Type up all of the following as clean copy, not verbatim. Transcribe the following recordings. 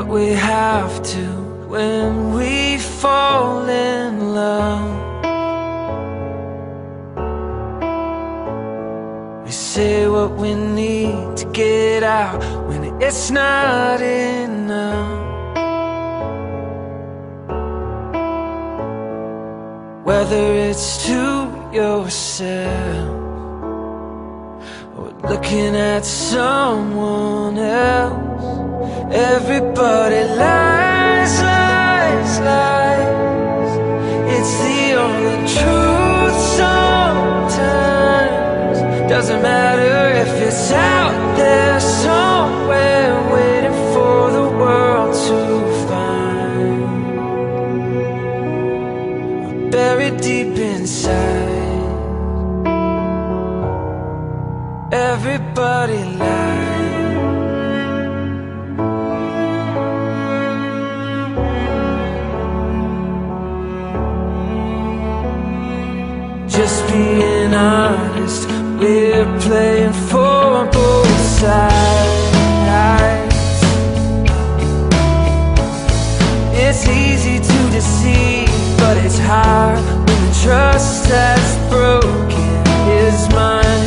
we have to when we fall in love. We say what we need to get out when it's not enough. Whether it's to yourself or looking at someone else, everybody lies, lies, lies. It's the only truth sometimes. Doesn't matter if it's out there somewhere waiting for the world to find, buried deep inside. Everybody lies. Just being honest, we're playing for both sides. It's easy to deceive, but it's hard when the trust that's broken is mine.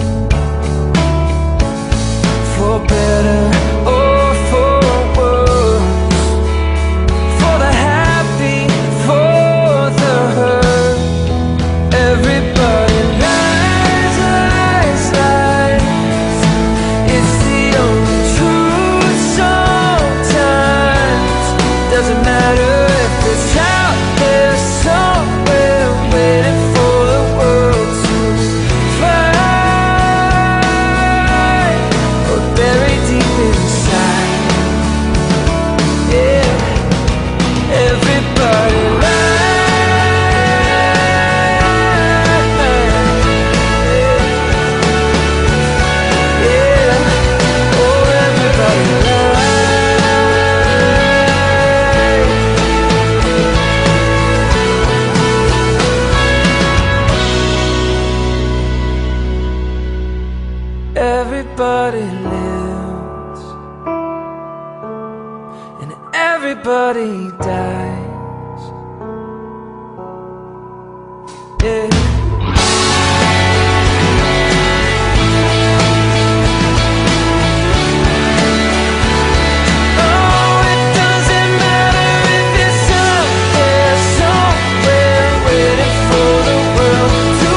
For better or for worse, for the happy, for the hurt, everybody lies, lies, lies. It's the only truth sometimes. Doesn't matter if it's out there somewhere waiting for the world to find, or buried deep inside. Yeah, everybody lies. Yeah, oh, everybody lies. Everybody lives and everybody dies. Yeah. Oh, it doesn't matter if it's out there somewhere waiting for the world to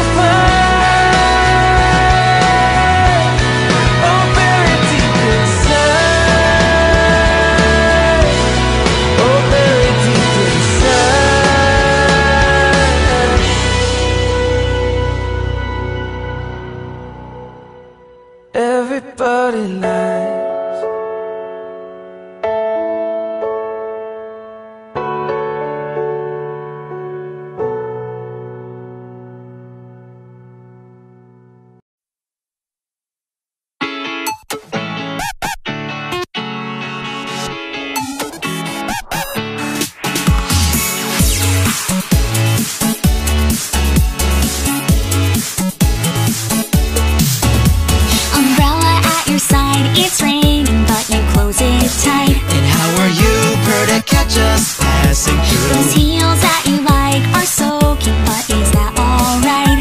find, oh, buried deep inside, oh, buried deep inside. Everybody lies. Umbrella at your side, it's raining, but you close it tight. And how are you, per to catch us passing Those through? heels that you like are soaking, but is that alright?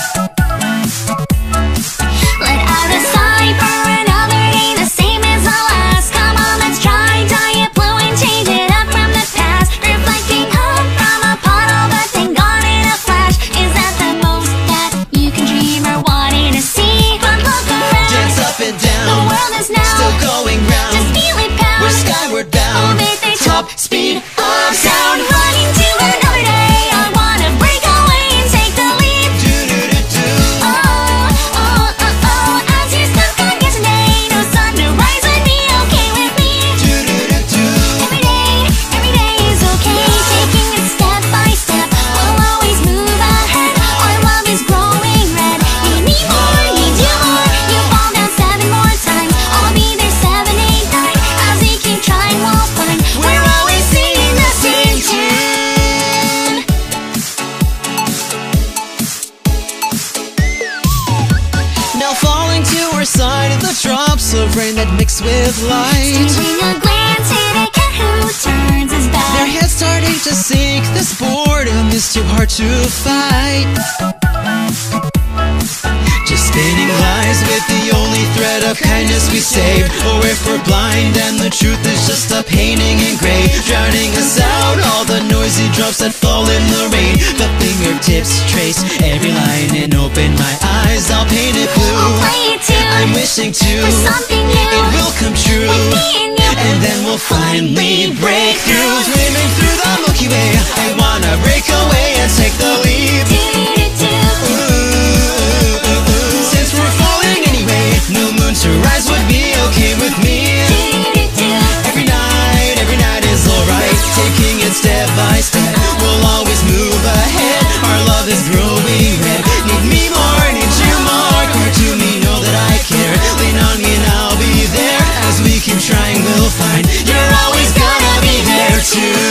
Let out a sigh for another day, the same as the last. Come on, let's try, dye it blue and change it up from the past. Reflecting hope from a puddle, but then gone in a flash. Is that the most that you can dream or wanting to see? But look around, Dance up and the down, world is now still going round. just feel it pound. We're skyward Oh, bound, they top speed of sound. running to another day. I wanna break away and take the lead. Do-do-do-do. Oh, oh, oh, oh. As you're stuck on yesterday, no sunrise would be okay with me. Do-do-do-do. Every day is okay. Taking it step by step, we'll always move ahead. Our love is growing red. You need more, need you more. You fall down 7 more times. I'll be there 7, 8, 9. As we keep trying, we'll find we're always singing the same tune. Now falling to our side of the drops of rain that mix with light. Stealing a glance, it can't starting to sink. This boredom is too hard to fight. Just spinning lies with the only thread of kindness we save. Or if we're blind and the truth is just a painting in gray, drowning us out, all the noisy drops that fall in the rain. The fingertips trace every line and open my eyes, I'll paint it blue. I'll play it too. I'm wishing to For something new. it will come true. With me and you. And then we'll finally break through. Swimming through the Milky Way, I wanna break away and take the leap. Since we're falling anyway, no moon to rise would be okay with me. Every night is alright. Taking it step by step, we'll always move ahead. Our love is growing red. Need me more, need you more. Core to me, know that I care. Lean on me and I'll be there. As we keep trying, we'll find you're always gonna be there too.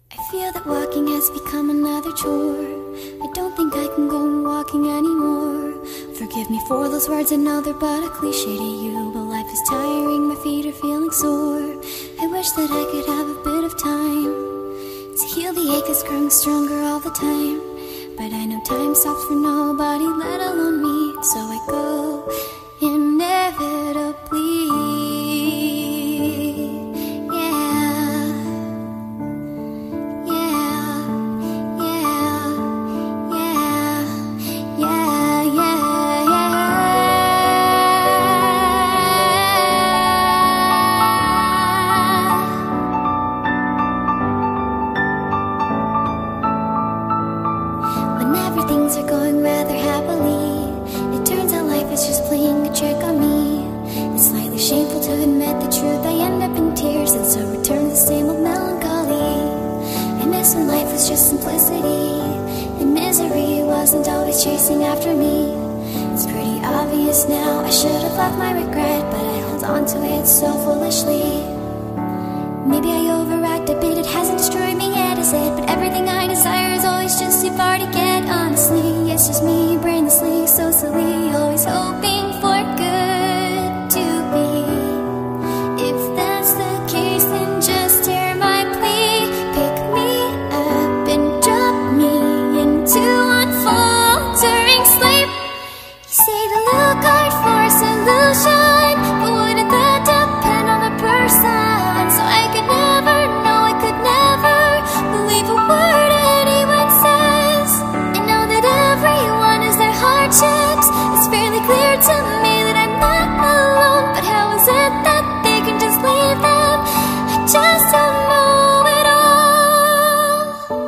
I feel that walking has become another chore. I don't think I can go on walking anymore. Forgive me for those words, I know they're but a cliche to you, but life is tiring, my feet are feeling sore. I wish that I could have a bit of time to heal the ache that's growing stronger all the time. But I know time stops for nobody, let alone me. So I go inevitably. Things are going rather happily. It turns out life is just playing a trick on me. It's slightly shameful to admit the truth. I end up in tears and so return the same old melancholy. I miss when life was just simplicity, and misery wasn't always chasing after me. It's pretty obvious now, I should have left my regret, but I hold on to it so foolishly. Maybe I overact a bit, it hasn't destroyed me yet, is it? But everything I desire is always just too far to get. Honestly, it's just me, brainlessly, so silly, always hoping for good to be. If that's the case, then just hear my plea. Pick me up and drop me into unfaltering sleep. You say to look hard for a solution, but wouldn't that depend on the person? So I could never know, I could never believe a word anyone says. I know that everyone has their hardships. It's fairly clear to me that I'm not alone. But how is it that they can just leave them? I just don't know it all.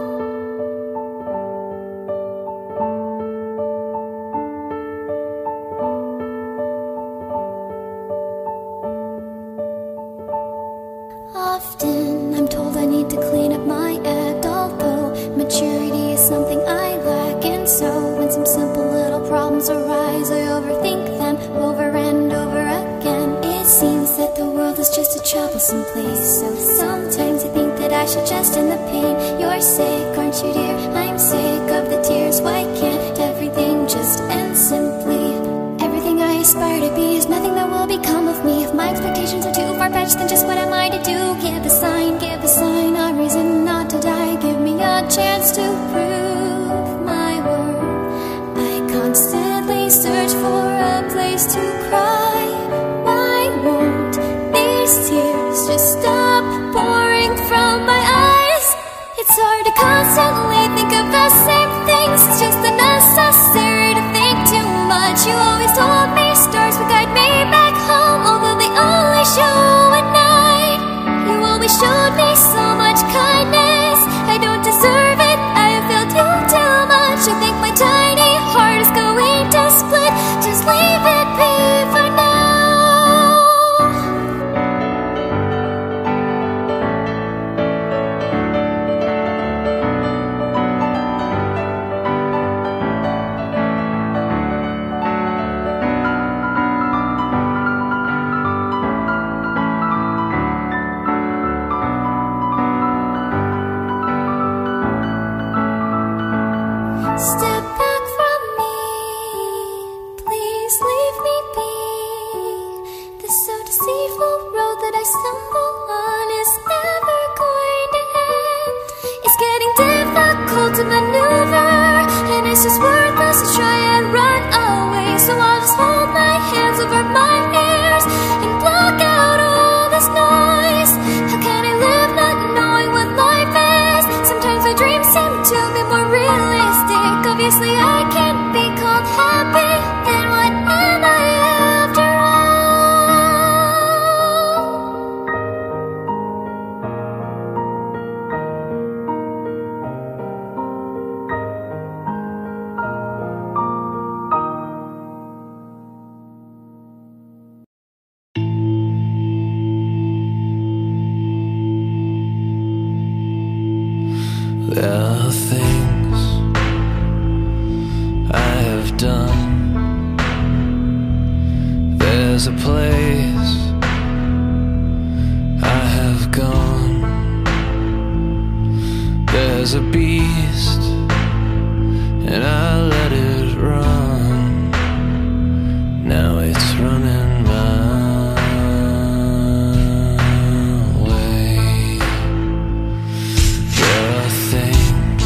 Often I'm told I need to clean up my act, although maturity is something I lack. And so when some simple little problems arise, I overthink them over and over again. It seems that the world is just a troublesome place, so sometimes I think that I should just end the pain. You're sick, aren't you dear? I'm sick of the tears. Why can't everything just end simply? Everything I aspire to be is nothing that will become of me. If my expectations are too far-fetched, then just what am I to do? Give a sign, a reason not to die. Give me a chance to prove my worth. I constantly search for a place to cry. Why won't these tears just stop pouring from my eyes? It's hard to constantly think of the same things. It's just unnecessary to think too much. You always told me stars would guide me back home, although they only show at night. You always showed me so much kindness. I don't deserve it, I have failed you too much. I think my tiny heart is going to split. Just leave it be for now. Step back from me, please leave me be. This so deceitful road that I stumble on is never going to end. It's getting difficult to maneuver, and it's just worthless to try and run away. So I'll just hold my hands over my ears and block out all this noise. How can I live not knowing what life is? Sometimes my dreams seem to be more realistic. Obviously I can't be called happy, then what am I after There are things I have done. There's a place I have gone. as a beast, and I let it run. Now it's running my way. There are things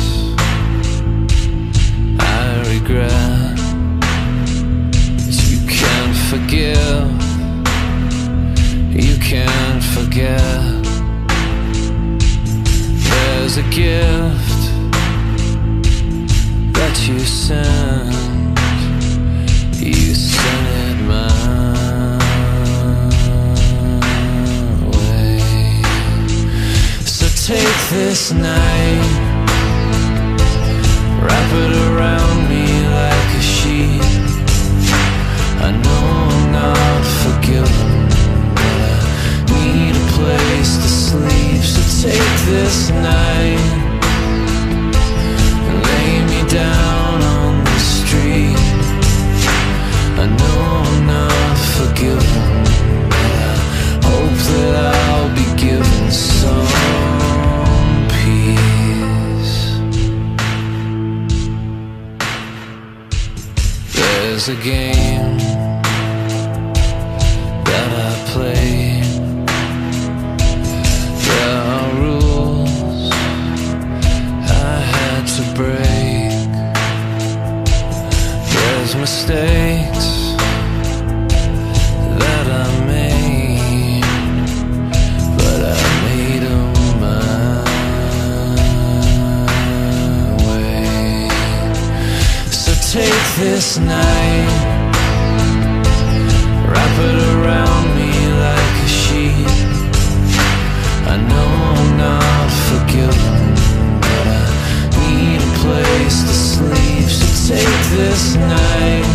I regret that you can't forgive, you can't forget. There's a gift that you sent it my way. So take this night, wrap it around me like a sheet. I know I'm not forgiven, but I need a place to sleep. So take this night and lay me down on the street. I know I'm not forgiven, but I hope that I'll be given some peace. There's a game that I play. There are rules I had to break. There's mistakes that I made, but I made them my way. So take this night, wrap it around me like a sheet. I know I'm not forgiven, but I need a place to sleep. So take this night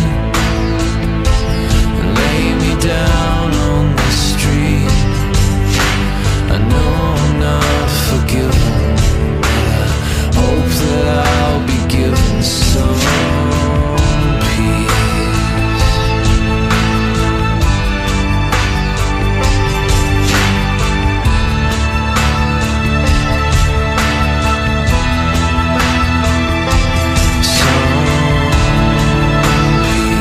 and lay me down on the street. I know I'm not forgiven, but I hope that I'll be given some peace. Some peace.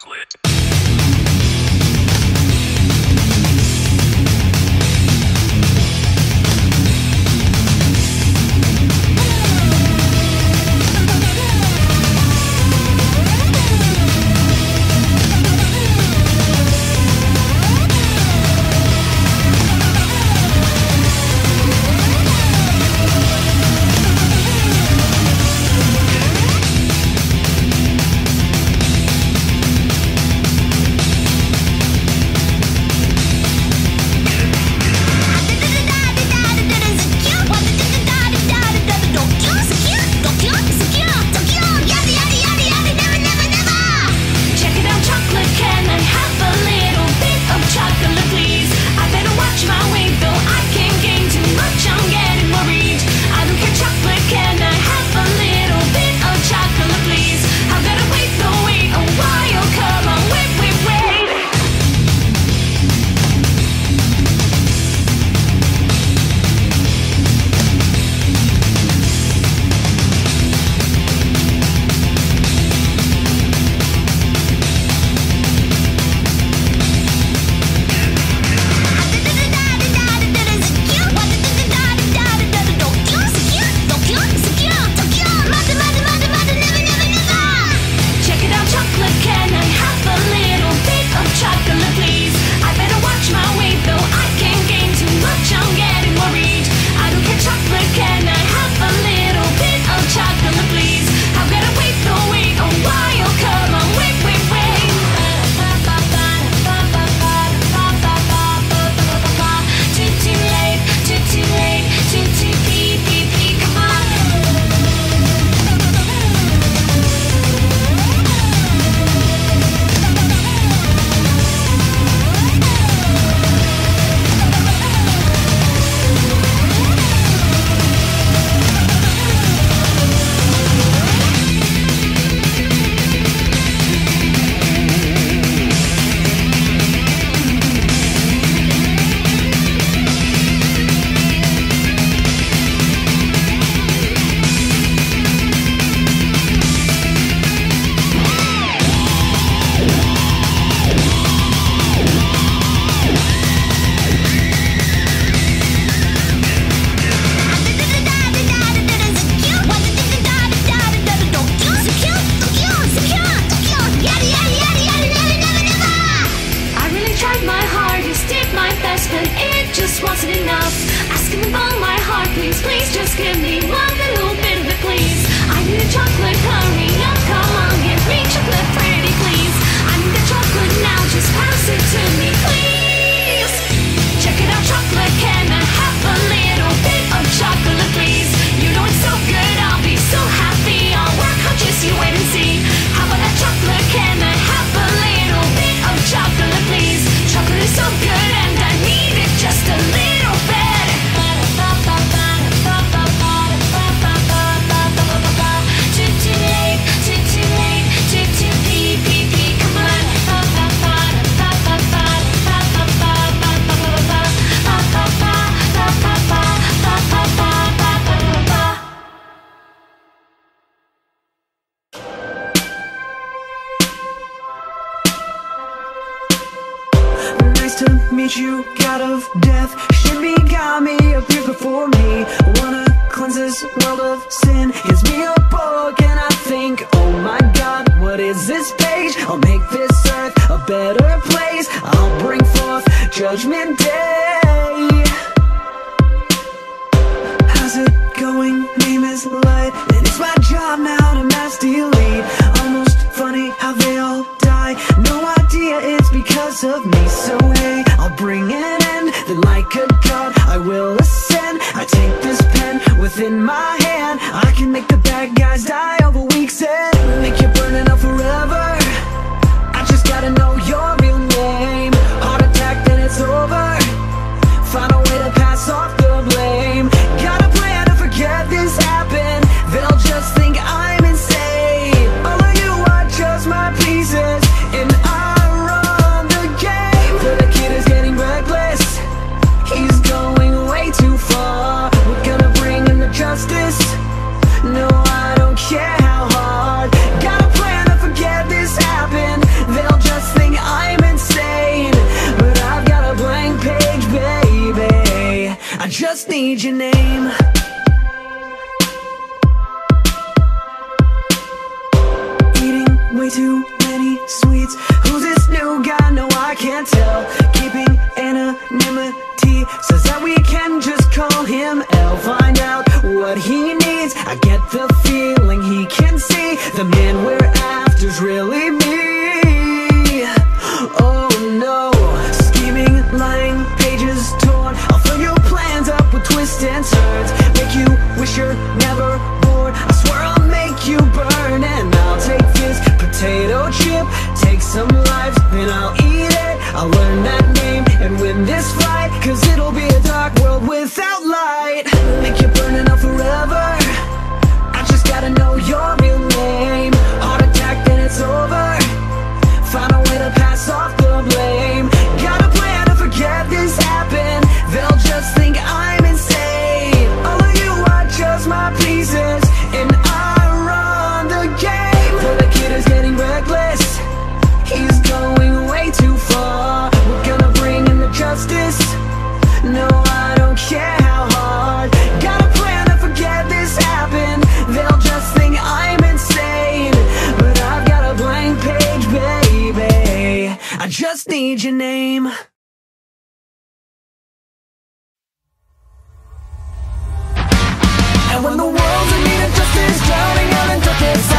chocolate. To meet you, God of death, shimmy got me up here before me. Wanna cleanse this world of sin. Gives me a book and I think, oh my God, what is this page? I'll make this earth a better place. I'll bring forth judgment day. How's it going? Name is Light, and it's my job now to mass delete. Almost funny how they all die. No idea it's because of me. So hey, I'll bring an end. Then like a god, I will ascend. I take this pen within my hand. I can make the bad guys die over week's end. Make you burning up forever. I just gotta know your real name. Heart attack, then it's over. Find a way to pass off the blame. Got a plan to forget this happened. They'll just think I'm insane. All of you are just my pieces, and I run the game. But the kid is getting reckless. He's going way too far. We're gonna bring him the justice. No, I don't care how hard. Got a plan to forget this just need your name. Eating way too many sweets. Who's this new guy? No, I can't tell. Keeping anonymity says that we can just call him L. Find out what he needs. I get the feeling he can see the man we're after's really me. Oh no, scheming, lying, pages torn. I'll fill your plans up with twists and turns, make you wish you're never bored. I swear I'll make you burn, and I'll take this potato chip, take some lives, then I'll eat it. I'll learn that name and win this fight, cause it'll be a dark world without light. Make you burning up forever, I just gotta know your real name. Heart attack, then it's over. Find a way to pass off the blame. Got a plan to forget this happened. They'll just think I'm insane. All of you are just my pieces, and I run the game. For the kid is getting reckless, he's going way too far. We're gonna bring in the justice. No, I don't care how hard. Got a plan to forget this happened. They'll just think I'm insane, but I've got a blank page, baby. I just need your name. And when the world's in need of justice, drowning out in darkness,